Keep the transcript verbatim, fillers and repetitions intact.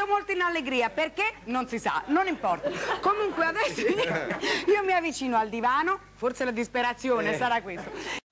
molto in allegria, perché? Non si sa, non importa. Comunque adesso io, io mi avvicino al divano, forse la disperazione sarà questo.